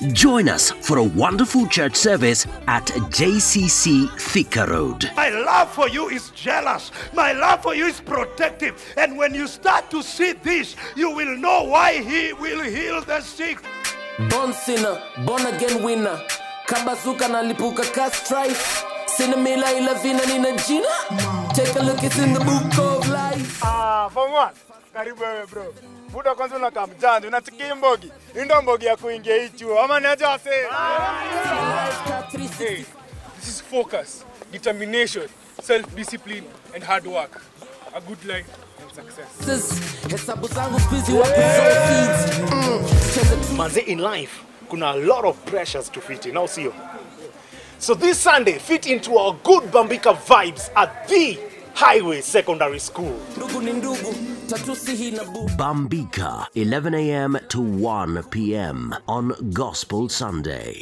Join us for a wonderful church service at JCC Thika Road. My love for you is jealous. My love for you is protective. And when you start to see this, you will know why he will heal the sick. Born sinner, born again winner. Kabazuka na lipuka ka strife. Sinamila ilavina nina jina. Take a look, it's in the book of life. Form 1. Karibu wewe bro. Buda kwanza unakamjanja, unatikia mbogi. Ndio mbogi ya kuingia hicho. Ama niaje wase. Hey, this is focus, determination, self-discipline and hard work. A good life and success. Manze, in life, kuna a lot of pressures to fit in. Now see you. So this Sunday, fit into our good Bambika vibes at the Highway Secondary School. Bambika, 11 a.m. to 1 p.m. on Gospel Sunday.